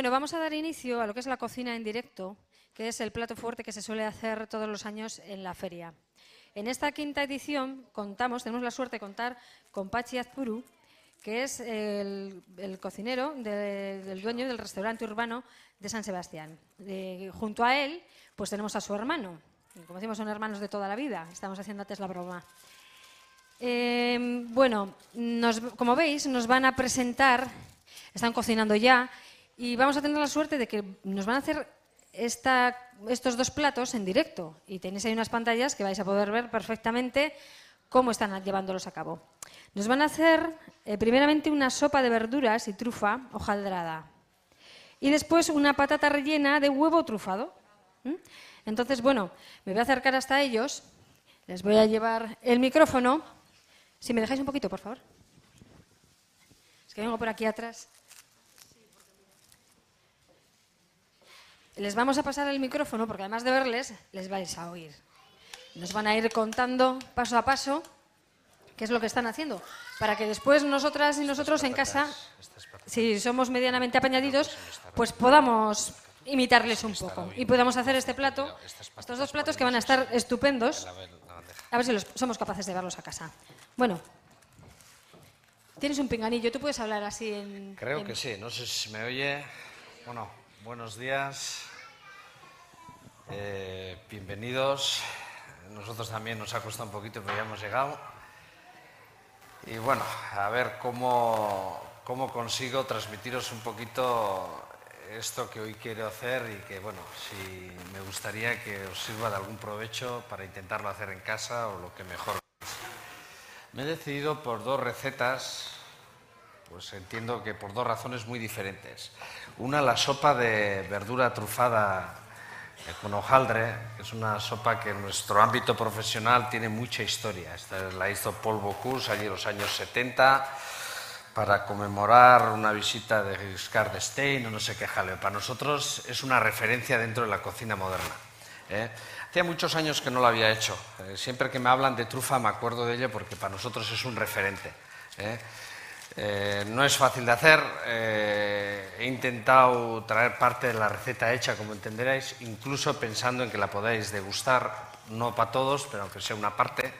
Bueno, vamos a dar inicio a lo que es la cocina en directo, que es el plato fuerte que se suele hacer todos los años en la feria. En esta quinta edición tenemos la suerte de contar con Patxi Azpuru, que es el cocinero del dueño del restaurante urbano de San Sebastián. Junto a él, pues tenemos a su hermano. Como decimos, son hermanos de toda la vida. Estamos haciendo antes la broma. Bueno, como veis, nos van a presentar, están cocinando ya, y vamos a tener la suerte de que nos van a hacer estos dos platos en directo. Y tenéis ahí unas pantallas que vais a poder ver perfectamente cómo están llevándolos a cabo. Nos van a hacer primeramente una sopa de verduras y trufa hojaldrada. Y después una patata rellena de huevo trufado. Entonces, bueno, me voy a acercar hasta ellos. Les voy a llevar el micrófono. Si me dejáis un poquito, por favor. Es que vengo por aquí atrás. Les vamos a pasar el micrófono porque además de verles, les vais a oír. Nos van a ir contando paso a paso qué es lo que están haciendo, para que después nosotras y nosotros en casa, si somos medianamente apañadidos, pues podamos imitarles un poco y podamos hacer este plato, estos dos platos que van a estar estupendos, a ver si somos capaces de llevarlos a casa. Bueno, tienes un pinganillo, tú puedes hablar así en... Creo que sí, no sé si me oye. Bueno, buenos días, bienvenidos. Nosotros también nos ha costado un poquito, pero ya hemos llegado. Y bueno, a ver cómo consigo transmitiros un poquito esto que hoy quiero hacer y que, bueno, si me gustaría que os sirva de algún provecho para intentarlo hacer en casa o lo que mejor. Me he decidido por dos recetas, pues entiendo que por dos razones muy diferentes. Una, la sopa de verdura trufada con hojaldre, que es una sopa que en nuestro ámbito profesional tiene mucha historia. Esta la hizo Paul Bocuse allí en los años 70 para conmemorar una visita de Giscard d'Estaing o no sé qué jaleo. Para nosotros es una referencia dentro de la cocina moderna. Hacía muchos años que no lo había hecho. Siempre que me hablan de trufa me acuerdo de ello porque para nosotros es un referente. No es fácil de hacer, he intentado traer parte de la receta hecha, como entenderéis, incluso pensando en que la podáis degustar, no para todos, pero aunque sea una parte.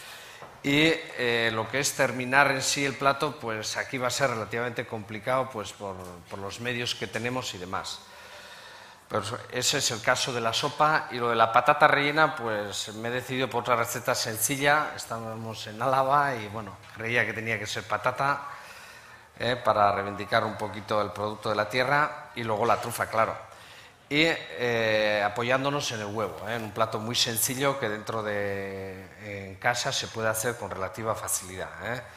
Y lo que es terminar en sí el plato, pues aquí va a ser relativamente complicado pues por los medios que tenemos y demás. Pero ese es el caso de la sopa. Y lo de la patata rellena, pues me he decidido por otra receta sencilla. Estábamos en Álava y bueno, creía que tenía que ser patata para reivindicar un poquito el producto de la tierra, y luego la trufa, claro. Y apoyándonos en el huevo, en un plato muy sencillo que en casa se puede hacer con relativa facilidad.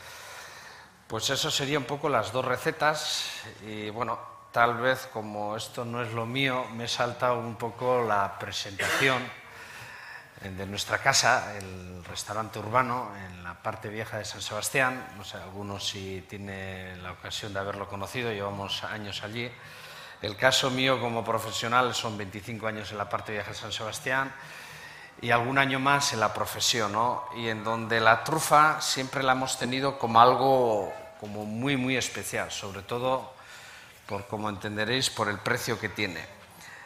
Pues eso sería un poco las dos recetas. Y bueno, tal vez como esto no es lo mío, me he saltado un poco la presentación de nuestra casa, el restaurante urbano en la parte vieja de San Sebastián. No sé, algunos si tienen la ocasión de haberlo conocido, llevamos años allí. El caso mío como profesional son 25 años en la parte vieja de San Sebastián y algún año más en la profesión, ¿no? Y en donde la trufa siempre la hemos tenido como algo como muy, muy especial, sobre todo, como entenderéis, por el precio que tiene.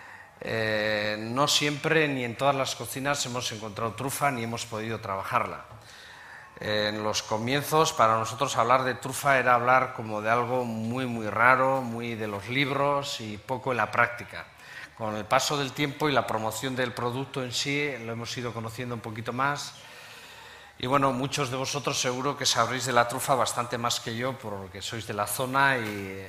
No siempre ni en todas las cocinas hemos encontrado trufa ni hemos podido trabajarla. En los comienzos, para nosotros hablar de trufa era hablar como de algo muy, muy raro, muy de los libros y poco en la práctica. Con el paso del tiempo y la promoción del producto en sí, lo hemos ido conociendo un poquito más. Y bueno, muchos de vosotros seguro que sabréis de la trufa bastante más que yo, porque sois de la zona, y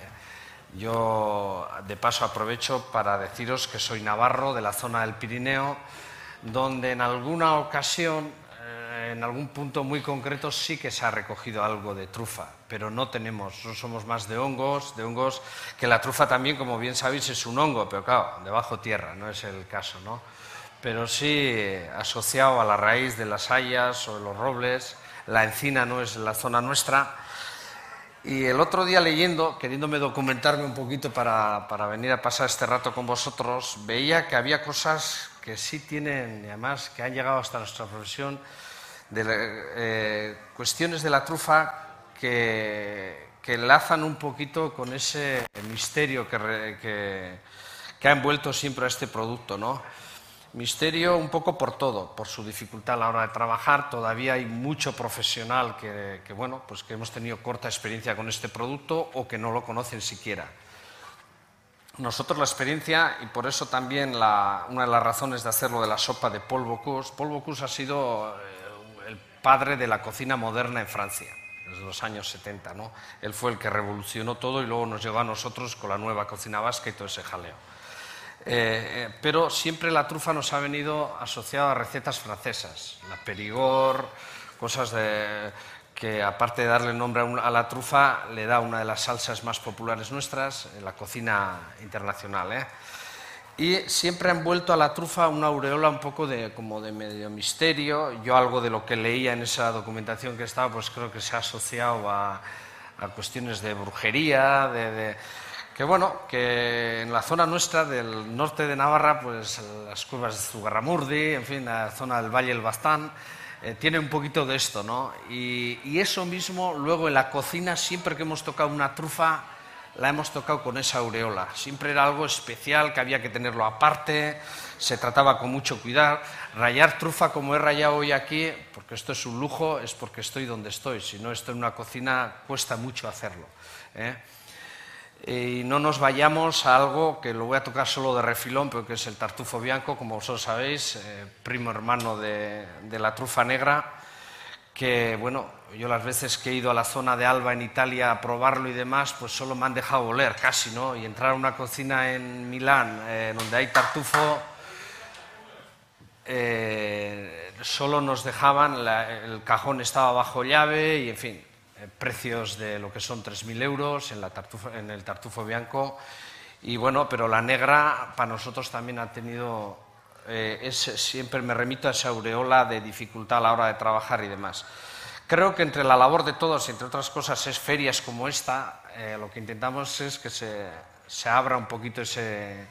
yo de paso aprovecho para deciros que soy navarro de la zona del Pirineo, donde en alguna ocasión, en algún punto muy concreto, sí que se ha recogido algo de trufa, pero no somos más de hongos, que la trufa también, como bien sabéis, es un hongo, pero claro, debajo tierra, no es el caso, ¿no? Pero sí asociado a la raíz de las hayas o de los robles. La encina no es la zona nuestra. Y el otro día leyendo, queriéndome documentarme un poquito para venir a pasar este rato con vosotros, veía que había cosas que sí tienen, y además que han llegado hasta nuestra profesión, cuestiones de la trufa que que enlazan un poquito con ese misterio que ha envuelto siempre a este producto, ¿no? Misterio un poco por todo, por su dificultad a la hora de trabajar. Todavía hay mucho profesional que hemos tenido corta experiencia con este producto o que no lo conocen siquiera. Nosotros la experiencia, y por eso también una de las razones de hacerlo de la sopa de Paul Bocuse ha sido el padre de la cocina moderna en Francia, desde los años 70, ¿no? Él fue el que revolucionó todo y luego nos llegó a nosotros con la nueva cocina vasca y todo ese jaleo. Pero siempre la trufa nos ha venido asociada a recetas francesas, la Périgord, cosas que aparte de darle nombre a la trufa, le da una de las salsas más populares nuestras en la cocina internacional, ¿eh? Y siempre ha envuelto a la trufa una aureola un poco como de medio misterio. Yo algo de lo que leía en esa documentación que estaba, pues creo que se ha asociado a cuestiones de brujería, que en la zona nuestra del norte de Navarra, pues las cuevas de Zugarramurdi, en fin, la zona del Valle del Baztán, tiene un poquito de esto, ¿no? Y eso mismo, luego en la cocina, siempre que hemos tocado una trufa, la hemos tocado con esa aureola. Siempre era algo especial, que había que tenerlo aparte, se trataba con mucho cuidado. Rallar trufa como he rallado hoy aquí, porque esto es un lujo, es porque estoy donde estoy. Si no, esto en una cocina cuesta mucho hacerlo, ¿eh? Y no nos vayamos a algo que lo voy a tocar solo de refilón, pero que es el tartufo bianco, como vosotros sabéis, primo hermano de la trufa negra, que, bueno, yo las veces que he ido a la zona de Alba en Italia a probarlo y demás, pues solo me han dejado oler casi, ¿no? Y entrar a una cocina en Milán donde hay tartufo, solo nos dejaban, el cajón estaba bajo llave y, en fin, precios de lo que son 3.000 euros en el tartufo bianco. Y bueno, pero la negra para nosotros también ha tenido, siempre me remito a esa aureola de dificultad a la hora de trabajar y demás. Creo que entre la labor de todos, entre otras cosas, es ferias como esta, lo que intentamos es que se abra un poquito ese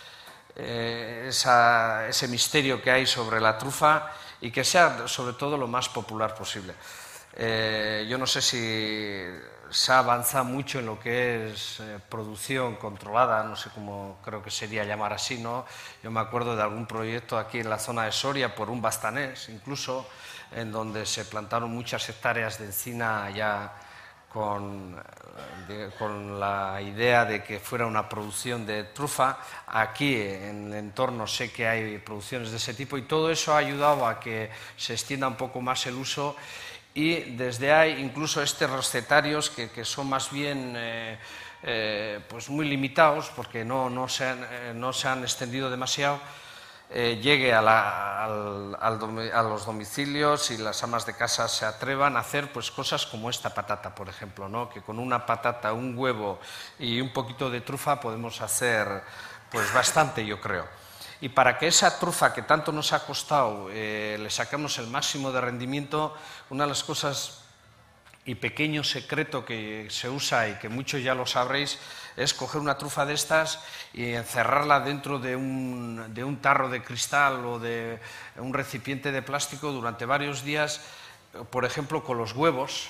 misterio que hay sobre la trufa y que sea sobre todo lo más popular posible. Yo no sé si se ha avanzado mucho en lo que es producción controlada, no sé cómo creo que sería llamar así, ¿no? Yo me acuerdo de algún proyecto aquí en la zona de Soria, por un bastanés incluso, en donde se plantaron muchas hectáreas de encina ya con la idea de que fuera una producción de trufa. Aquí en el entorno sé que hay producciones de ese tipo y todo eso ha ayudado a que se extienda un poco más el uso. Y desde ahí, incluso estos recetarios que son más bien pues muy limitados, porque no se han extendido demasiado, llegue a los domicilios y las amas de casa se atrevan a hacer pues cosas como esta patata, por ejemplo, ¿no? Que con una patata, un huevo y un poquito de trufa podemos hacer pues bastante, yo creo. Y para que esa trufa que tanto nos ha costado le saquemos el máximo de rendimiento, una de las cosas y pequeño secreto que se usa y que muchos ya lo sabréis es coger una trufa de estas y encerrarla dentro de un tarro de cristal o de un recipiente de plástico durante varios días, por ejemplo con los huevos,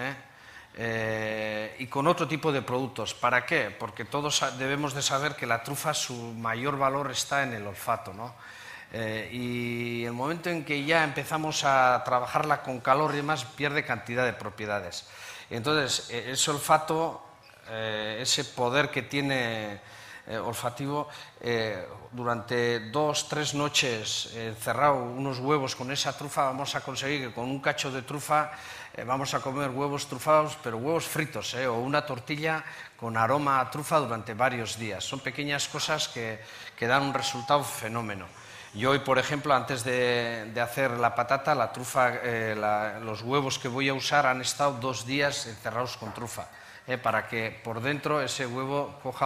y con otro tipo de productos. ¿Para qué? Porque todos debemos de saber que la trufa, su mayor valor está en el olfato, ¿no? Y el momento en que ya empezamos a trabajarla con calor y demás, pierde cantidad de propiedades. Entonces, ese olfato, ese poder que tiene olfativo, durante 2 o 3 noches encerrado unos huevos con esa trufa, vamos a conseguir que con un cacho de trufa vamos a comer huevos trufados, pero huevos fritos, o una tortilla con aroma a trufa durante varios días. Son pequeñas cosas que dan un resultado fenómeno. Yo hoy, por ejemplo, antes de hacer la patata, la trufa, los huevos que voy a usar han estado 2 días encerrados con trufa, para que por dentro ese huevo coja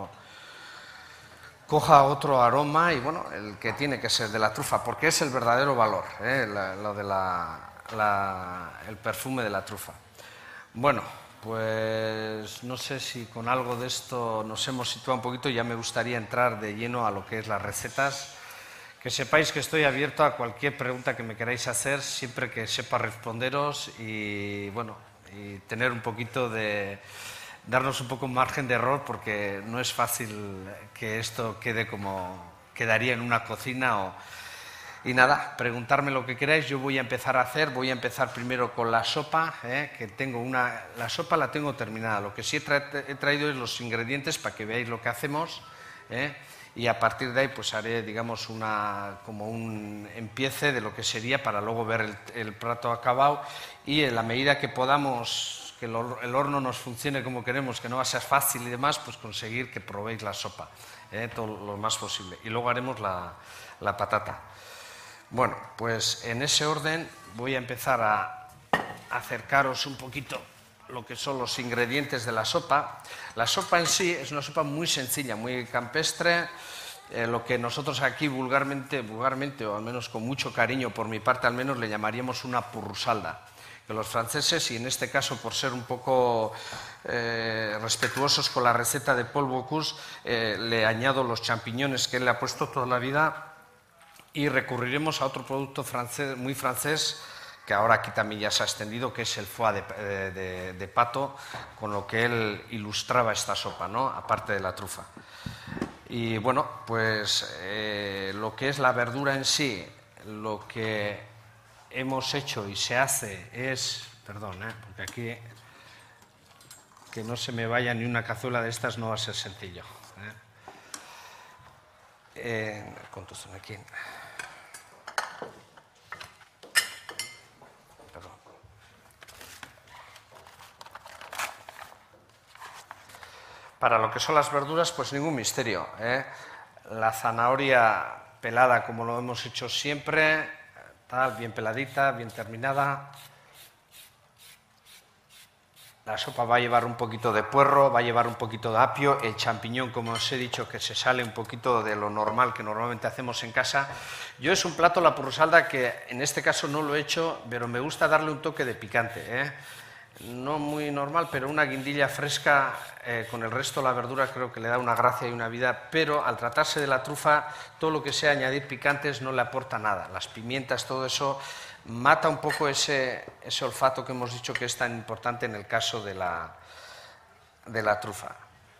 otro aroma y, bueno, el que tiene que ser de la trufa, porque es el verdadero valor, lo de el perfume de la trufa. Bueno, pues no sé si con algo de esto nos hemos situado un poquito. Ya me gustaría entrar de lleno a lo que es las recetas. Que sepáis que estoy abierto a cualquier pregunta que me queráis hacer, siempre que sepa responderos y, bueno, y tener un poquito de... darnos un poco un margen de error, porque no es fácil que esto quede como quedaría en una cocina. Y nada, preguntarme lo que queráis. Yo voy a empezar a hacer, voy a empezar primero con la sopa, que tengo la sopa la tengo terminada. Lo que sí he traído es los ingredientes para que veáis lo que hacemos, y a partir de ahí pues haré, digamos, como un empiece de lo que sería para luego ver el plato acabado, y en la medida que podamos, que el horno nos funcione como queremos, que no va a ser fácil y demás, pues conseguir que probéis la sopa, todo lo más posible. Y luego haremos la patata. Bueno, pues en ese orden voy a empezar a acercaros un poquito lo que son los ingredientes de la sopa. La sopa en sí es una sopa muy sencilla, muy campestre, lo que nosotros aquí vulgarmente, o al menos con mucho cariño por mi parte al menos, le llamaríamos una purrusalda. Que los franceses, y en este caso por ser un poco respetuosos con la receta de Paul Bocuse, le añado los champiñones que él le ha puesto toda la vida, y recurriremos a otro producto francés, muy francés, que ahora aquí también ya se ha extendido, que es el foie de pato, con lo que él ilustraba esta sopa, ¿no? Aparte de la trufa. Y bueno, pues lo que es la verdura en sí, lo que hemos hecho y se hace es, perdón, porque aquí que no se me vaya ni una cazuela de estas no va a ser sencillo. Con tu aquí. Para lo que son las verduras, pues ningún misterio, La zanahoria pelada, como lo hemos hecho siempre, bien peladita, bien terminada. La sopa va a llevar un poquito de puerro, va a llevar un poquito de apio, el champiñón, como os he dicho, que se sale un poquito de lo normal que normalmente hacemos en casa. Yo es un plato, la purrusalda, que en este caso no lo he hecho, pero me gusta darle un toque de picante, No muy normal, pero una guindilla fresca con el resto de la verdura creo que le da una gracia y una vida, pero al tratarse de la trufa, todo lo que sea añadir picantes no le aporta nada. Las pimientas, todo eso mata un poco ese olfato que hemos dicho que es tan importante en el caso de la trufa.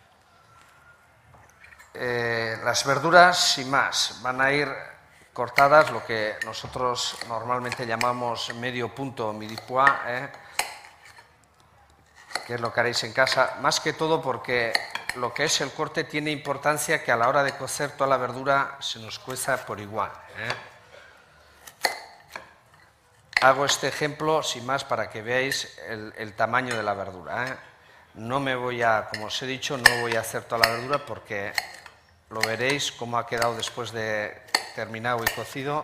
Las verduras, sin más, van a ir cortadas, lo que nosotros normalmente llamamos medio punto midi-pois, que es lo que haréis en casa, más que todo porque lo que es el corte tiene importancia, que a la hora de cocer toda la verdura se nos cueza por igual. Hago este ejemplo sin más para que veáis el tamaño de la verdura. No me voy a, como os he dicho, no voy a hacer toda la verdura porque lo veréis cómo ha quedado después de terminado y cocido.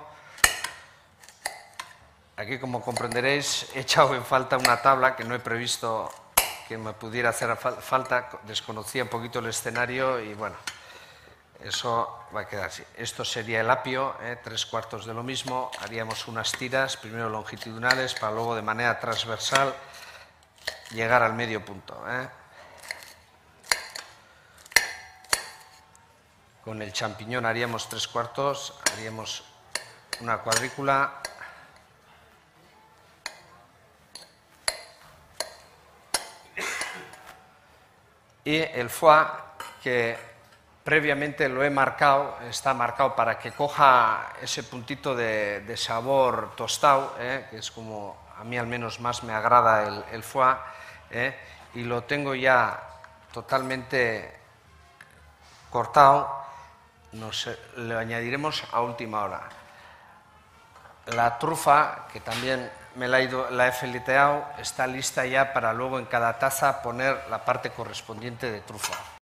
Aquí, como comprenderéis, he echado en falta una tabla que no he previsto que me pudiera hacer falta, desconocía un poquito el escenario y bueno, eso va a quedar así. Esto sería el apio, 3/4 de lo mismo, haríamos unas tiras, primero longitudinales, para luego de manera transversal llegar al medio punto. Con el champiñón haríamos 3/4, haríamos una cuadrícula. Y el foie, que previamente lo he marcado, está marcado para que coja ese puntito de sabor tostado, que es como a mí al menos más me agrada el foie, y lo tengo ya totalmente cortado, lo añadiremos a última hora. La trufa, que también la he fileteado, está lista ya para luego en cada taza poner la parte correspondiente de trufa.